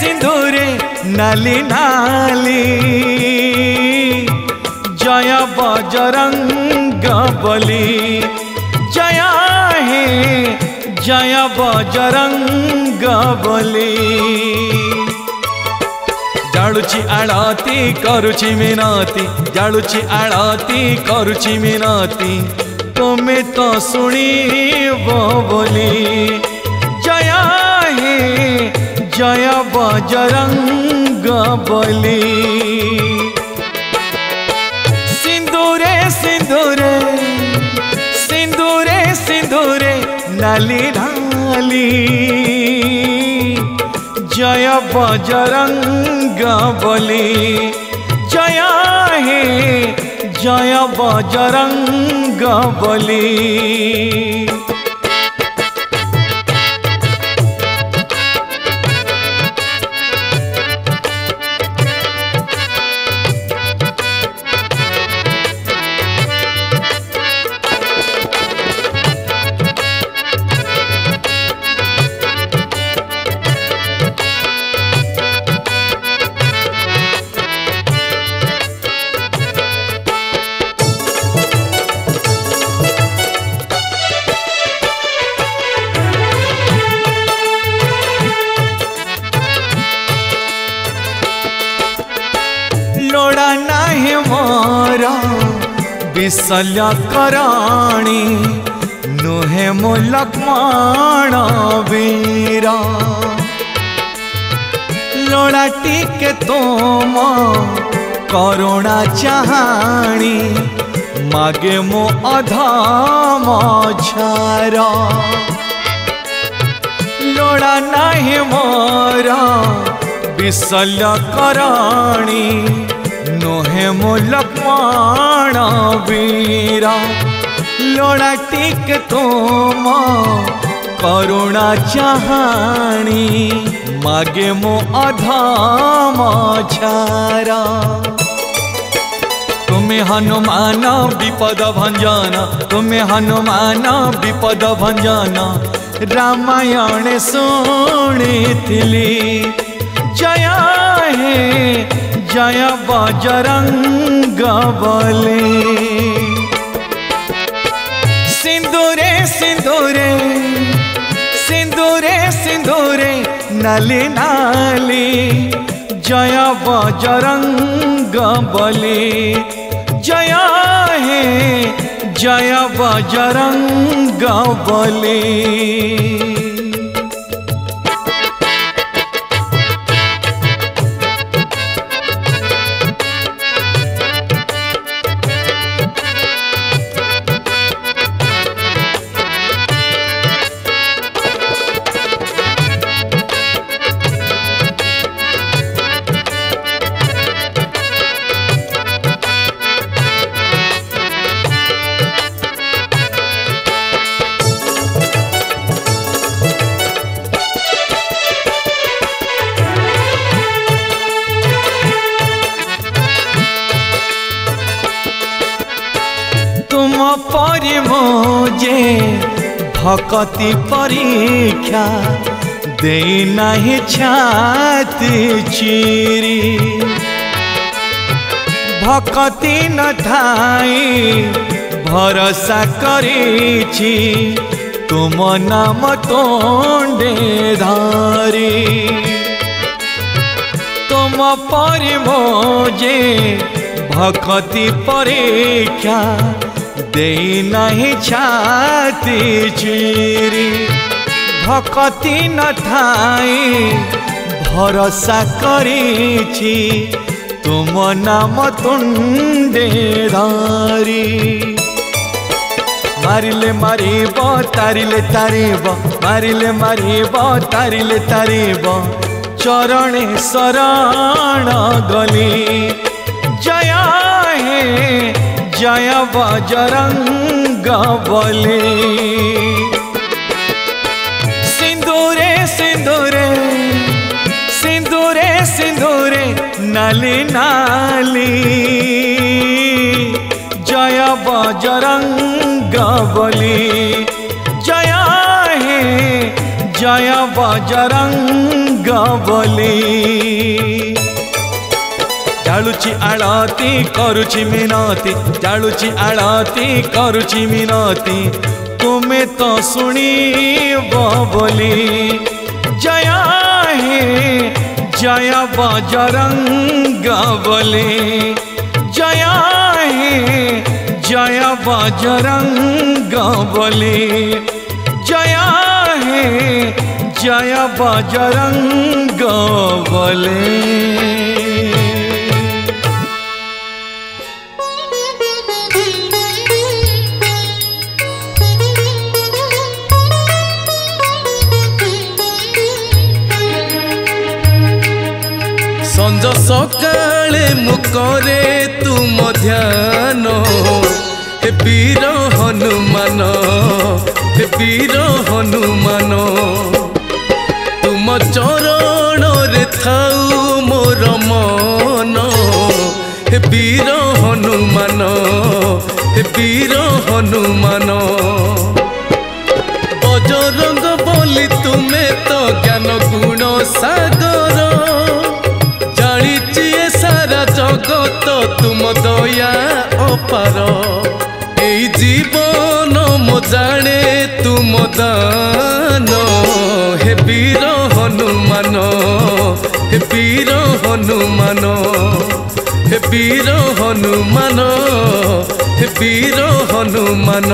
सिंदूरे नाली नाली जय बजरंग बली जय हे जय बजरंग बली जालुची आळती करुची मिनती जालुची आळती करुची मिनती तुमे तो शुणिब बोली जय हे जय बजरंग बली सिंदूरे सिंदूरे सिंदूरे सिंदूरे नाली नाली जय बजरंग बली जय हे जय बजरंग बली लोड़ा नाही मोर विशल्य कराणी नुहे मो लक्ष्मण वीर लोड़ा टिके तुम करुणा चाहाणी मागे मो अधम झार लोड़ा नाही मोर विशल्य कराणी नुहे मो लक्ष्मण वीर लोड़ा टिके तुम करुणा चाहाणी मागे मो अधम झार तुम्हें हनुमान विपद भंजन तुम्हें हनुमान विपद भंजन रामायण शुणिथिली जय हे जय बजरंग बली सिंदूरे सिंदूरे सिंदूरे सिंदूरे नाली नाली जय बजरंग बली जय हे जय बजरंग बली तुम परि मोजे भक्ति परीक्षा दे नहीं छाती चिरी भक्ति न थाई भरोसा करिछि तुम नाम तोंडे धारी तुम परि मोजे भक्ति परीक्षा दे नहीं छाती चिरी भक्ति न थाई भरोसा करिछि तुम नाम तुंडे धारी मारिले मारिब तारिले तारिब मारिले मारिब तारिले तारिब चरणे शरण गली जय हे जय बजरंग बली सिंदूरे सिंदूरे सिंदूरे सिंदूरे नाली नाली जय बजरंग बली जय हे जय बजरंग बली। जालुची आळती करुची मिनती, जालुची आळती करुची मिनती, तुम्हें तो सुनिब बोली। जय हे जय बजरंग बली, जय हे जय बजरंग बली, जय हे जय बजरंग बली। संज सकाळे मुकरे तुम ध्यान, हे वीर हनुमान, हे वीर हनुमान, तुम चरण रे थाउ मोर मन, हे वीर हनुमान, हे वीर हनुमान। बजरंग बोली तुम्हें तो ज्ञान गुण सागर, सारा जगत तुम दया अपार, एई जीवन मो जाने तुम दान, हे वीर हनुमान, हे वीर हनुमान, हे वीर हनुमान, हे वीर हनुमान।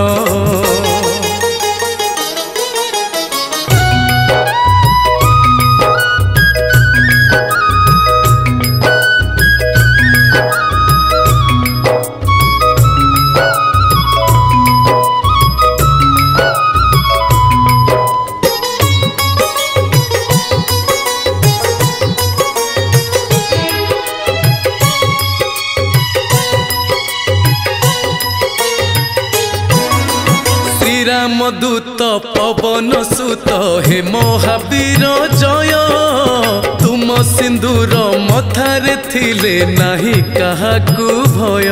रामदूत पवन सुत हे महावीर जय, तुम सिंदूर मथारे थिले नाही काहाकू भय।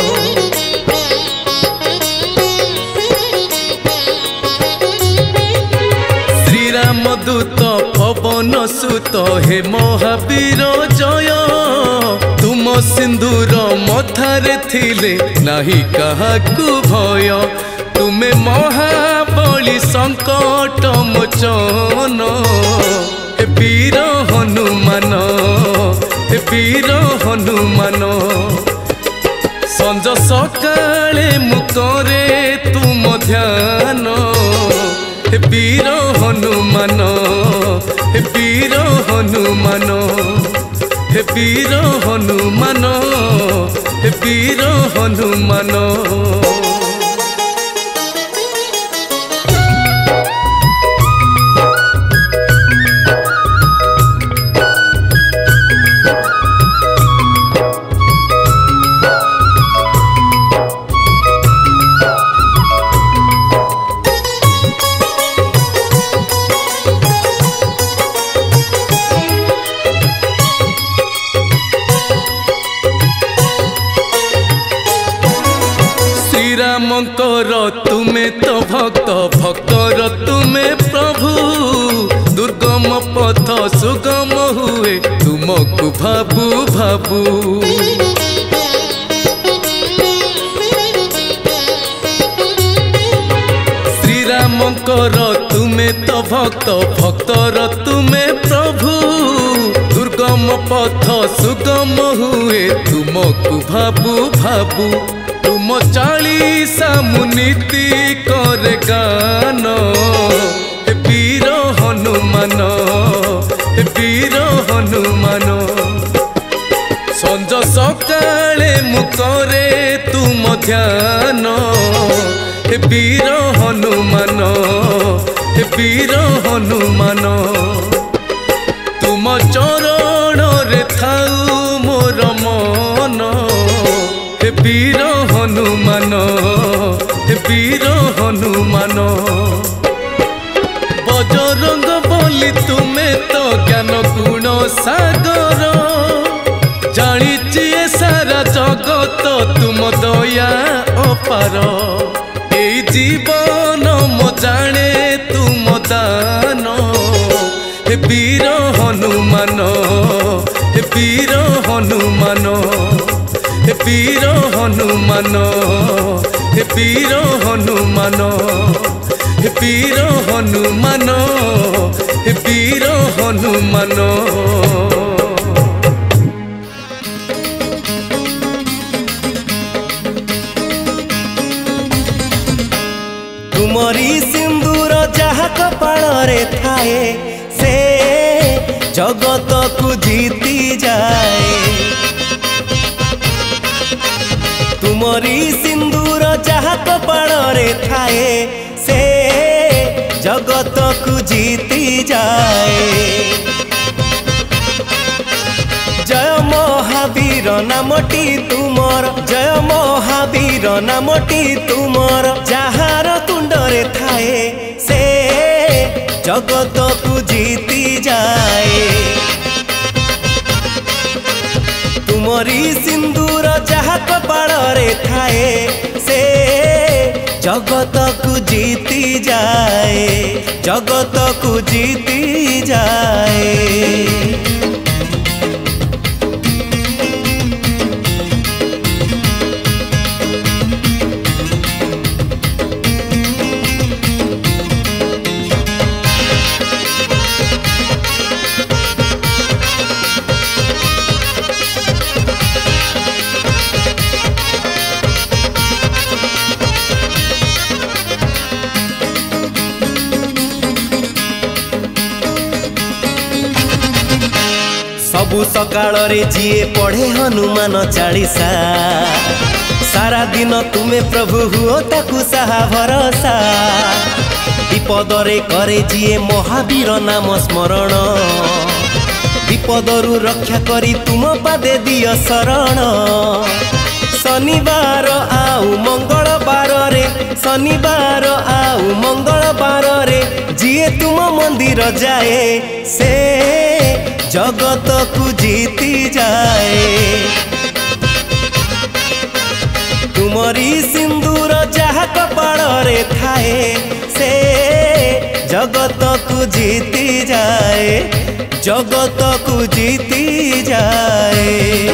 श्री रामदूत पवन सुत हे महावीर जय, तुम सिंदूर मथारे थिले नाही काहाकू भय। तुम्हें महाबली संकट मोचन, हे वीर हनुमान, हे वीर हनुमान। संज सकाळे मुकरे तुम ध्यान, हे वीर हनुमान, हे वीर हनुमान, हे वीर हनुमान, हे वीर हनुमान। रामकर तुम्हें तो भक्त, भक्तर तुम्हें प्रभु, दुर्गम पथ सुगम हुए तुमको भाबू भाबू। श्री रामकर तुम्हें तो भक्त, भक्तर तुम्हें प्रभु, दुर्गम पथ सुगम हुए तुमको भाबू भाबू। तुम चालीसा मुनीति करे गान, हे वीर हनुमान, हे वीर हनुमान। संज सकाळे मुकरे तुम ध्यान, हे वीर हनुमान, हे वीर हनुमान। तुम चरण रे थाउ मोर मन, हे वीर हनुमान, हे वीर हनुमान। बजरंग बोली तुम्हें तो ज्ञान गुण सागर, जानिछि ए सारा जगत तुम दया अपार, एई जीवन मो जाने तुम दान। हे वीर हनुमान, हे वीर हनुमान, हे वीर हनुमान, हे वीर हनुमान, हे वीर हनुमान, हे वीर हनुमान। तुमरी सिंदूर जहा कपाଳରେ थाए से जगत को जीती जाए। तुमरी सिंदूर जहा कपाଳରେ थाए से जगत को जीती जाए। जय महावीर नामटी तुमर, जय महावीर नामटी तुमर, जहार तुंडरे थाए से जगत को जीती जाए। तुमरी सिंदूर जहा कपाଳରେ थाए से जगत को जीती जाए, जगत को जीती जाए। सबु सकाळे जीए पढ़े हनुमान चालीसा, सारा दिन तुम्हें प्रभु हुओ ताकू साहा भरोसा। विपदरे करे जीए महावीर नाम स्मरण, विपदरु रक्षा करी तुम पादे दिय शरण। शनिवार आउ मंगलवार रे, शनिवार आउ मंगलवार रे, जीए तुम मंदिर जाए से जगत को जीती जाए। तुमरी सिंदूर जहा कपाଳରେ थाए से जगत को जीती जाए, जगत को जीती जाए।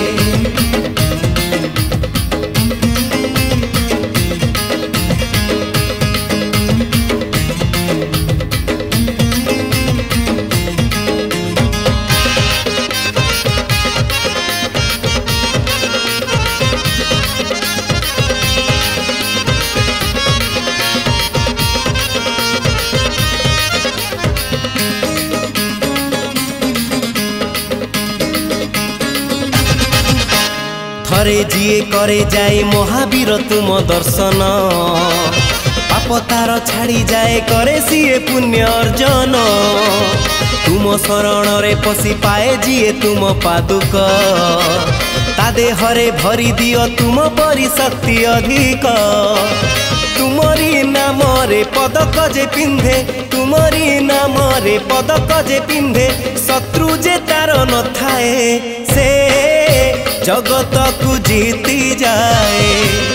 थरे जीए करे जाए महावीर तुम दर्शन, पाप तार छाड़ी जाए करे सीए पुण्य अर्जन। तुम शरण रे पसी पाए जीए तुम पादुक, ता देहरे भरी दियो तुम परी शक्ति अधिक। तुमरी नाम रे पदक जे पिंधे, तुमरी नाम रे पदक जे पिंधे, शत्रु जे तार न थाए से जगत को जीती जाए।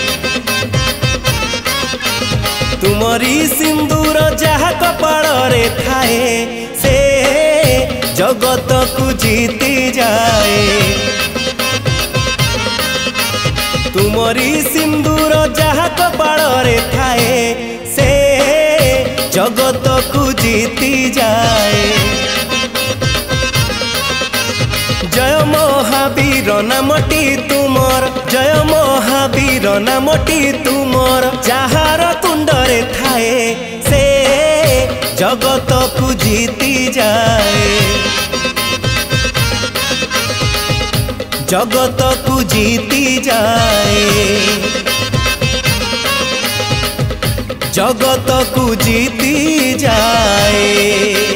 तुमरी सिंदूर जहा कपाଳରେ थाए से जगत को जीती जाए। तुमरी सिंदूर जहा कपाଳରେ थाए से जगत को जीती जाए। जय महावीर नामटी तुमर, जय महावीर नामटी तुमर, जहार तुंडरे थाए से जगत को जीती जाए। जगत को जीती जाए, जगत को जीती जाए।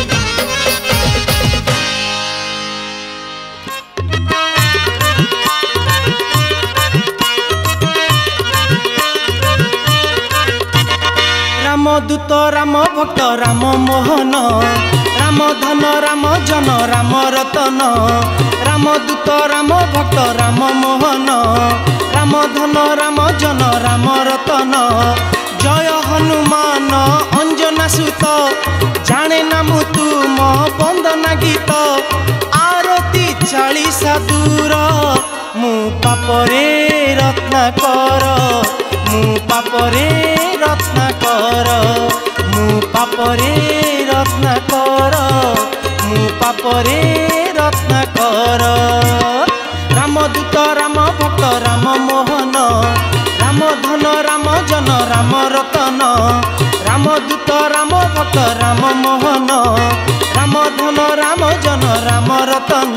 रामदूत राम भक्त राम मोहन, राम धन राम जन राम रतन। रामदूत राम भक्त राम मोहन, राम धन राम जन राम रतन। जय हनुमान अंजना सुत जाने नाम तुम बंदना गीत आरती 40 दूर मु पापरे रत्नाकर मु पापरे रत्नाकर मु पापरे रत्नाकर मु पापरे रत्नाकर रामदूत राम भक्त राम मोहन राम धन राम जन राम रतन रामदूत राम भक्त राम मोहन राम धन राम जन राम रतन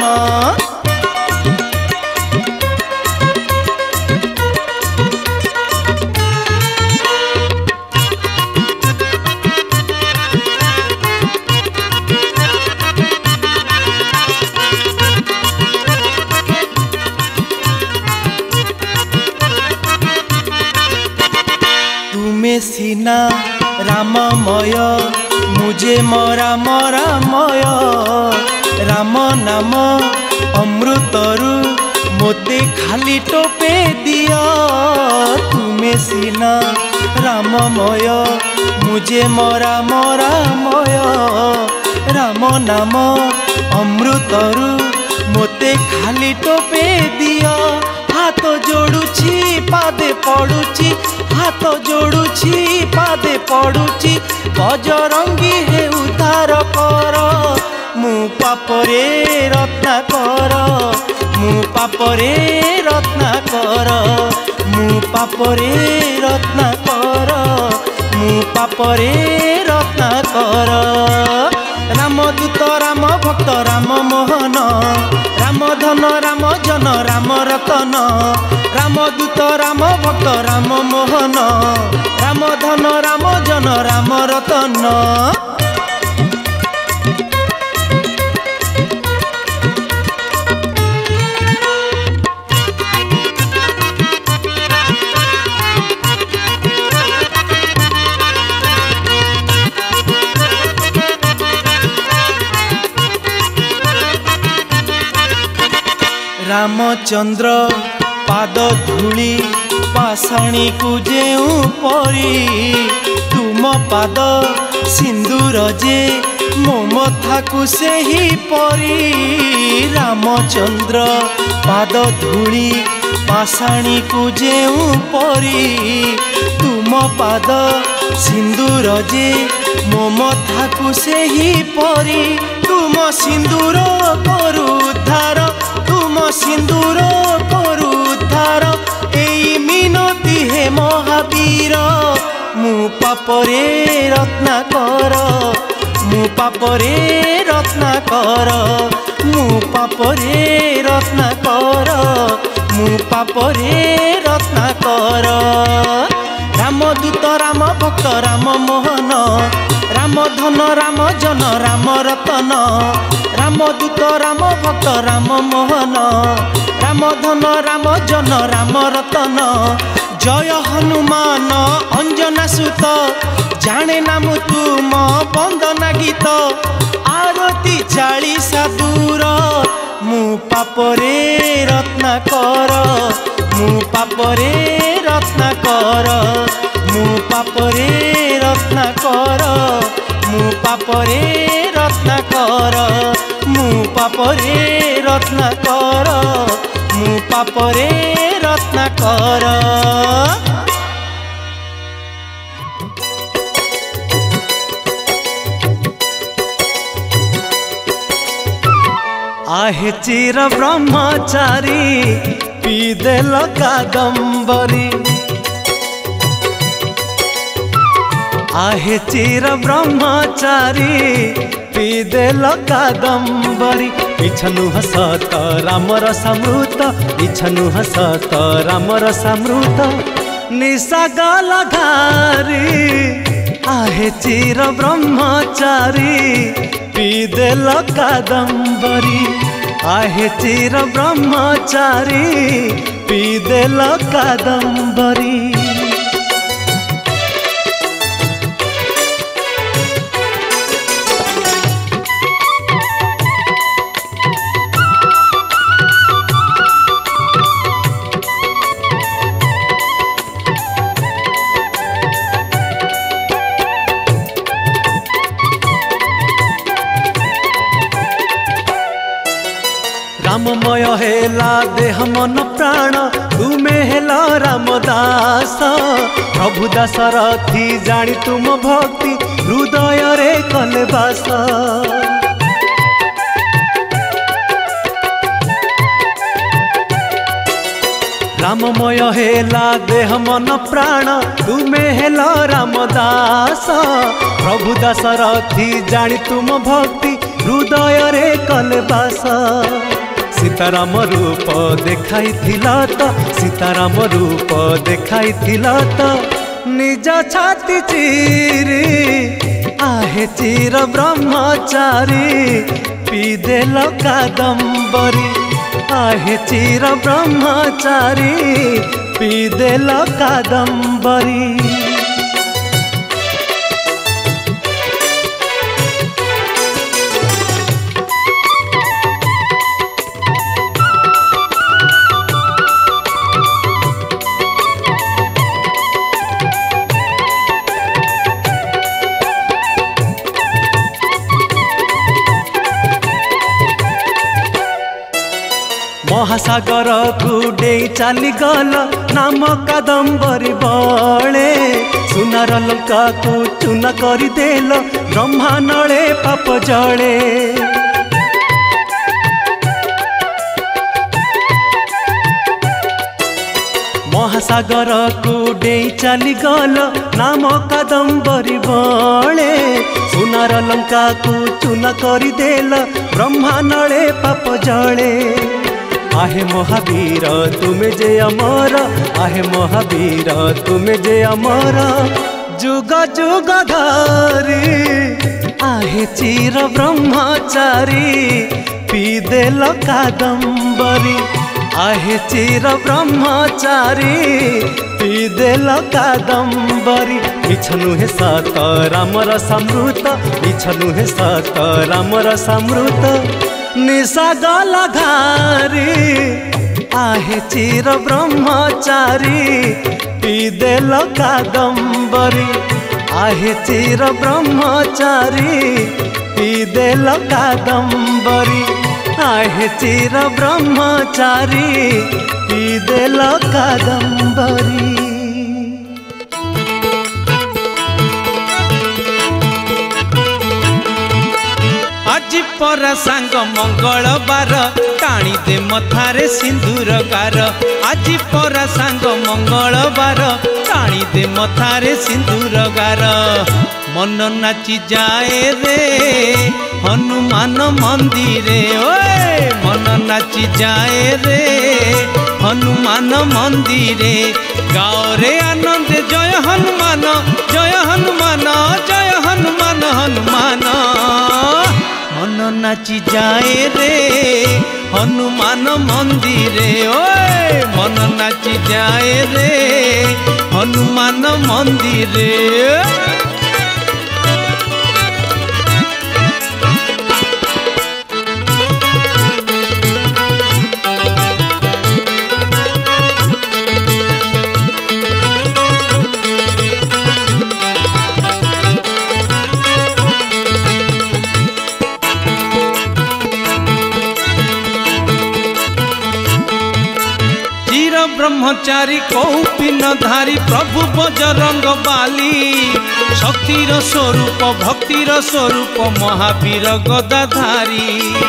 सीना राममय मुझे मरा मरामय राम नाम अमृतरु मोते खाली टोपे दिया तुम्हें सीना राममय मुझे मरा मरामय राम नाम अमृतरु मोते खाली टोपे दिया हाथ जोड़ुची पादे पड़ुची हाथ जोड़ुची पादे पड़ुची बजरंगी हे उद्धार कर मु पापरे रत्नाकर मु पापरे रत्नाकर मु पापरे रत्नाकर मु पापरे रत्नाकर रामदूत राम भक्त राम मोहन राम धन राम जन राम रतन रामदूत राम भक्त राम मोहन राम धन राम जन राम रतन रामचंद्र पाद धूली पाषाणी को जेऊ परी तुम पाद सिंदूर जे मो मथा को से ही परी रामचंद्र पाद धूली पाषाणी को जेऊ परी तुम पाद सिंदूर जे मो मथा को से ही परी तुम सिंदूर करू उद्धार तुम सिंदूर करू उद्धार एई मिनती हे महावीर मु पापरे रत्नाकर मु पापरे रत्नाकर मु पापरे रत्नाकर मु पापरे रत्नाकर रामदूत राम भक्त राम मोहन राम धन राम जन राम रतन रामदूत राम भक्त राम मोहन राम धन राम जन राम रतन जय हनुमान अंजना सुत जाने नाम तुम बंदना गीत आरती 40 दूर मु पापरे रत्नाकर मु पापरे रत्नाकर मु पापरे रत्नाकर मु पापरे रत्नाकर मु पापरे रत्नाकर मु पापरे रत्नाकर आहे चिर ब्रह्मचारी पीदेल कादम्बरी आहे चिर ब्रह्मचारी पीदेल कादम्बरी इच्छनु हसत रामर समृत इच्छनु हसत रामर समृत निशा गलघारी आहे चिर ब्रह्मचारी पीदेल कादम्बरी आहे चिर ब्रह्मचारी पीदेल कादम्बरी राममय हेला देह मन प्राण तुमे हेल रामदास प्रभु दासरथी जानी तुम भक्ति हृदय रे कले बास राममय हेला देह मन प्राण तुमे हेल रामदास प्रभु दासरथी जानी तुम भक्ति हृदय रे कले बास सीताराम रूप देखाई तो सीताराम रूप देखाई तो निज छाती चीरी आहे चीर ब्रह्मचारी पीदेल कादम्बरी आहे चीर ब्रह्मचारी पीदेल कादम्बरी महासागर कुडे चली गल नाम कादम्बरी बले सुनार लंका को चूना करदेल ब्रह्मा नले पाप जले महासागर कुडे चली गल नाम कादम्बरी बले सुनार लंका को चूना करदेल ब्रह्मा नले पाप जले आहे महावीर तुमे जे अमर आहे महावीर तुमे जे अमर जुग जुग धारी आहे चीर ब्रह्मचारी पीदेल कादम्बरी आहे चीर ब्रह्मचारी पीदेल कादम्बरी मिछ नुहे सत रामर समृत मिछ नुहे सत रामर समृत निशा गला घारी आहे चीर ब्रह्मचारी पीदेल कादम्बरी आहे चीर ब्रह्मचारी पीदेल कादम्बरी आहे चीर ब्रह्मचारी पीदेल कादम्बरी আজি পরা সাঙ্গ মঙ্গলবার টাণি দে মথারে সিন্দুর গার আজি পরা সাঙ্গ মঙ্গলবার টাণি দে মথারে সিন্দুর গার মন নাচি যায় রে হনুমান মন্দিরে ওই মন নাচি যায় রে হনুমান মন্দিরে গাও রে আনন্দে জয় হনুমান জয় হনুমান জয় হনুমান হনুমান मन नाची जाए रे हनुमान मंदिरे ओए मन नाची जाए रे हनुमान मंदिरे ब्रह्मचारी कौपिन धारी प्रभु बजरंग बाली शक्तिर स्वरूप भक्तिर स्वरूप महावीर गदाधारी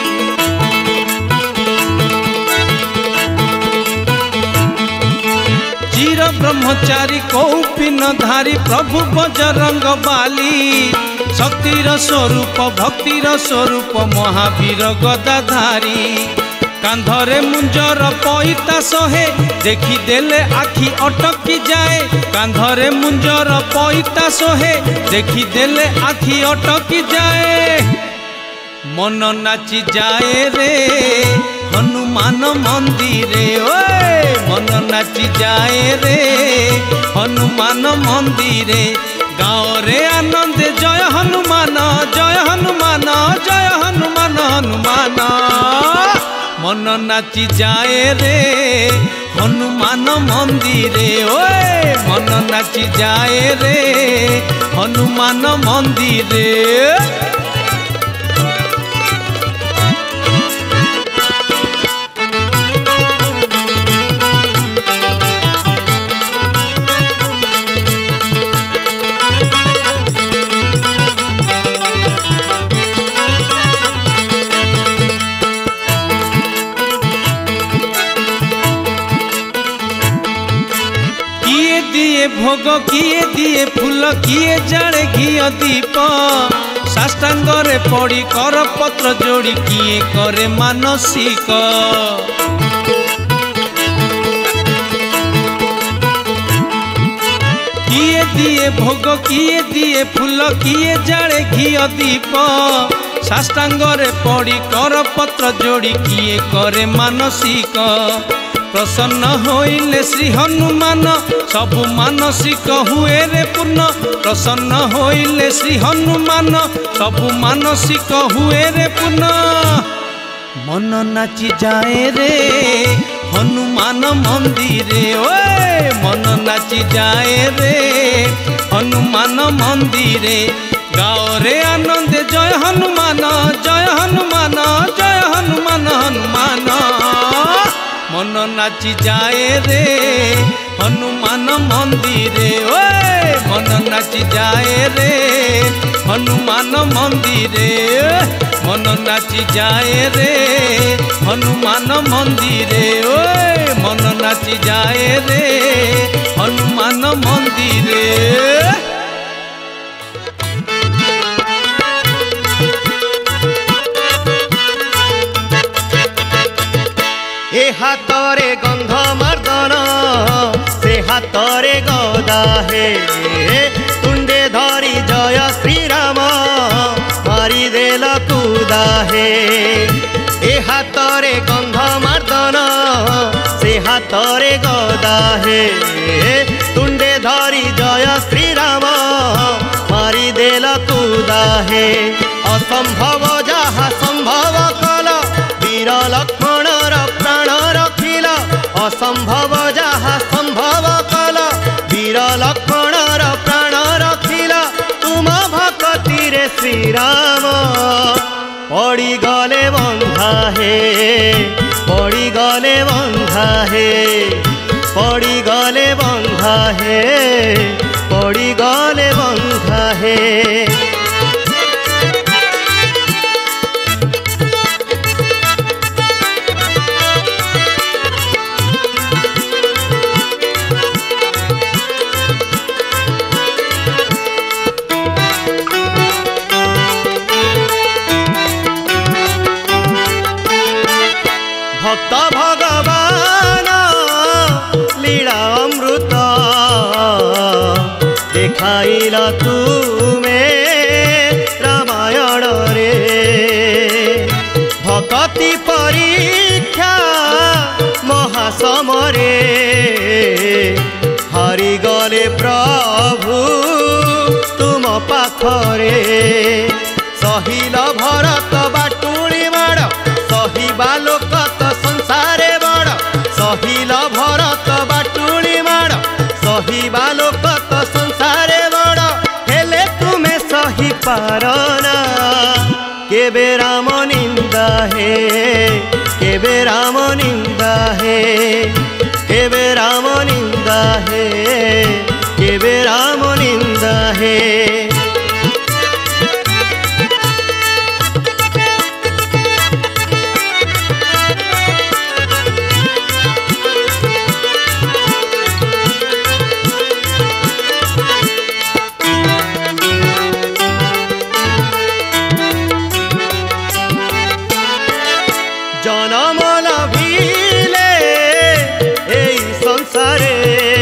चीर ब्रह्मचारी कौपिन धारी प्रभु बजरंग बाली शक्तिर स्वरूप भक्तिर स्वरूप महावीर गदाधारी कांधरे मुंजर पैता सहे देखी देले आखि अटकी जाए कांधरे मुंजर पैता सहे देखी देले आखि अटकी जाए मन नाची जाए रे हनुमान मंदिरे ओए मन नाची जाए रे हनुमान मंदिरे गाँव रे आनंद जय हनुमान जय हनुमान जय हनुमान हनुमान मन नाची जाए रे हनुमान मंदिरे ओए मन नाची जाए रे हनुमान मंदिरे दिए भोग किए दिए फूल किए जाने घिया दीप साष्टांगरे पड़ी कर पत्र जोड़ी किए करे मानसिक किए दिए भोग किए दिए फूल किए जाने घिया दीप साष्टांगरे पड़ी कर पत्र जोड़ी किए करे मानसिक प्रसन्न होइले श्री हनुमान सबु मानसिक हुए रे पूर्ण प्रसन्न होइले श्री हनुमान सबु मानसिक हुए रे पूर्ण मन नाची जाए रे हनुमान मंदिरे ओए मन नाची जाए रे हनुमान मंदिरे गाओ रे आनंद जय हनुमान जय हनुमान जय हनुमान हनुमान मन नाची जाए रे हनुमान मंदिरे ओए मन नाची जाए रे हनुमान मंदिरे मन नाची जाए रे हनुमान मंदिरे ओए मन नाची जाए रे हनुमान मंदिरे ए हातरे गंध मर्दन से हातरे गदा हे तुंडे धरी जय श्रीराम मारी देल कुदा हे ए हातरे गंध मर्दन से हातरे गदा हे तुंडे धरी जय श्रीराम मारी देल कुदा हे असंभव जहा संभव कल वीर लक्ष्मण प्राण रखिल असंभव जहा संभव कल वीर लक्ष्मण प्राण रखिल तुम भक्ति रे श्रीराम पड़ी गले बंधा हे पड़ी गले बंधा हे पड़ी गले बंधा हे पड़ी गले बंधा हे भक्त भगवान लीला अमृत देखाइल तुमे रामायण रे भक्ति परीक्षा महासमरे हारी गले प्रभु तुम पाखरे सहिल भरत बाटुली माड़ सहिबा लोक संसारे बड़ सहिल भरत बाटुली माड़ सहिबा लोक संसारे बड़ हेले तुमे सही पारना केबे राम निंदा हे केबे राम निंदा हे केबे राम निंदा हे केबे राम निंदा हे जनमल भीले एई संसारे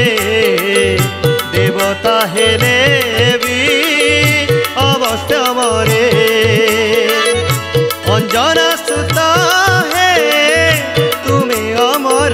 देवता हेले भी अवश्य मरे अंजना सुता है तुम्हें अमर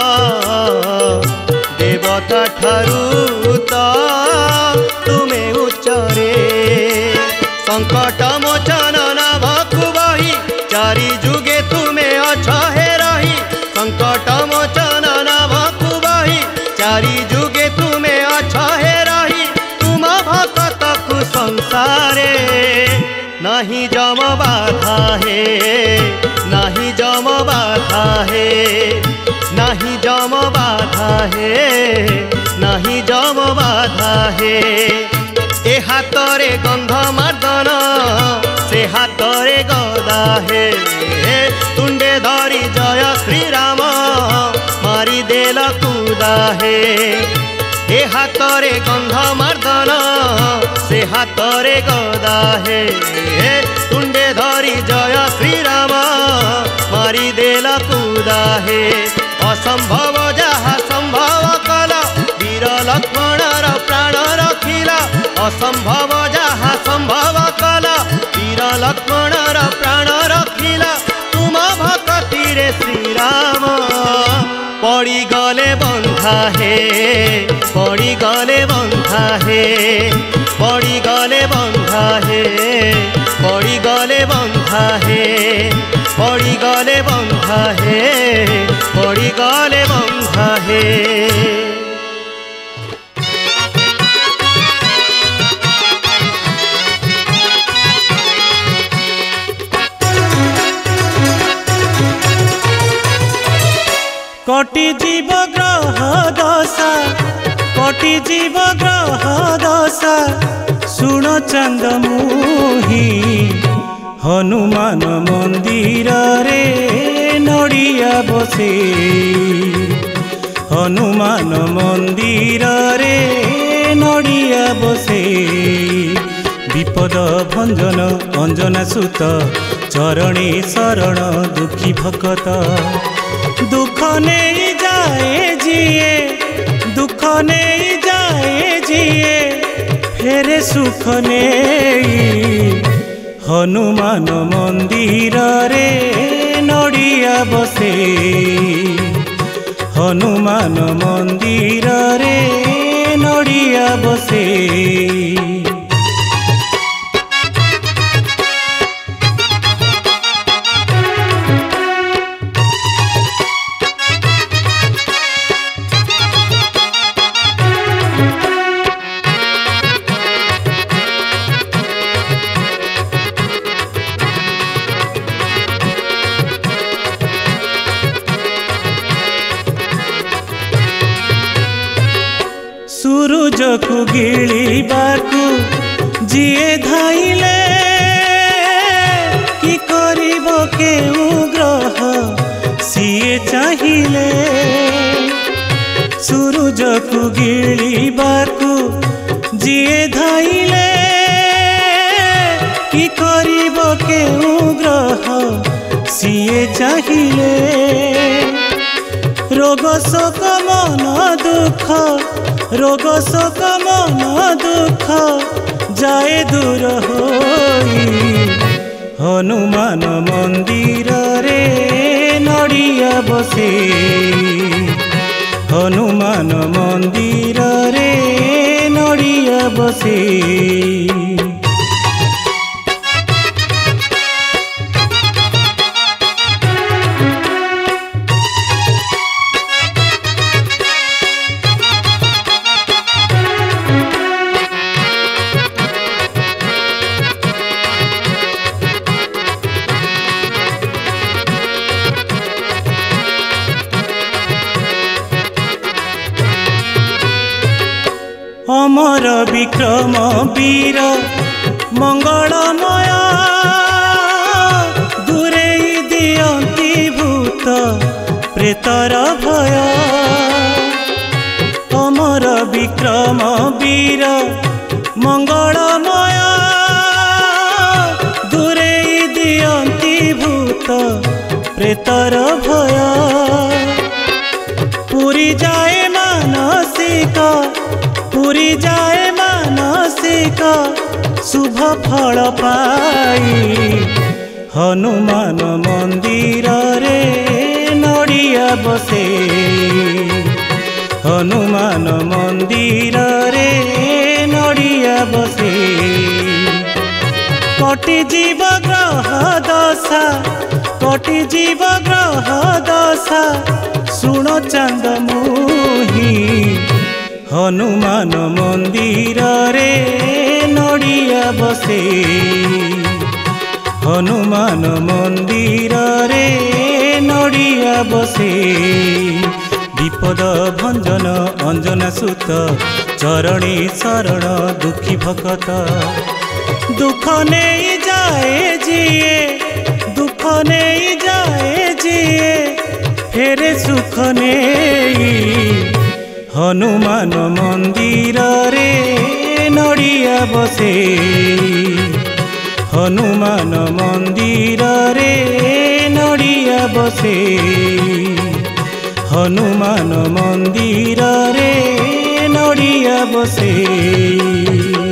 देवता ठारू तुम्हें उच्चरे संकट मोचन नाभकु बही चारि जुगे तुम्हें अछ हे रही संकट मोचन नाभकु बही चारि जुगे तुम्हें अछ हे रही तुम भक्त को संसारे नहीं जम बाधा है नहीं जम बाधा है नहीं जम बाधा है नहीं जम बाधा है ए हातरे गंध मर्दन से हातरे गदा हे तुंडे धरी जय श्रीराम मारी देल कुदा हे ए हातरे गंध मार्दन से हातरे गदा हे तुंडे धरी जय श्रीराम मारी देला कुदा हे असंभव जहा संभव कला वीर लक्ष्मणर प्राण रखिला असंभव जहा संभव कला वीर लक्ष्मणर प्राण रखिला तुम भक्ति रे श्रीराम पड़ी गले बंधा हे पड़ी गले बंधा हे पड़ी गले बंधा हे पड़ी गले बंधा हे पड़ी गले बंधा हे पड़ी गले बंधा हे कोटि जीव ग्रह दशा कोटि जीव ग्रह दशा सुण चंद मुही हनुमान मंदिर रे नड़िया बसे हनुमान मंदिर रे नड़िया बसे विपद भंजन अंजना सुत चरणी शरण दुखी भकत दुख नहीं जाए जिए दुख नहीं जाए जिए फेरे सुख नहीं हनुमान मंदिर रे नड़िया बसे हनुमान मंदिर रे नड़िया बसे सूरज को गिळिबाकू जिए धाइले कि करिब केउ ग्रह सिए चाहिए सूरज को गिळिबाकू जिए धाइले कि करिब केउ ग्रह सिए चाहिए रोग शोक मन दुख रोग शोक मन दुख जाए दूर होई हनुमान मंदिर रे नड़िया बसे हनुमान मंदिर रे नड़िया बसे अमर विक्रम वीर मंगलमय दूरे दियंती भूत प्रेतर भय अमर विक्रम वीर मंगलमय दूरे दियंती भूत प्रेतर भय पूरी जाए मानसिक पूरी जाए मानसिक शुभ फल पाई हनुमान मंदिर रे नड़िया बसे हनुमान मंदिर रे नड़िया बसे कोटि जीव ग्रह दशा कोटि जीव ग्रह दशा सुण चंद मुही हनुमान मंदिर रे नड़िया बसे हनुमान मंदिर रे नड़िया बसे विपद भंजन अंजना सुत चरणी शरण दुखी भकत दुख नहीं जाए जिए दुख नहीं जाए जिए फेरे सुख नहीं हनुमान मंदिर रे नड़िया बसे हनुमान मंदिर रे नड़िया बसे हनुमान मंदिर रे नड़िया बसे।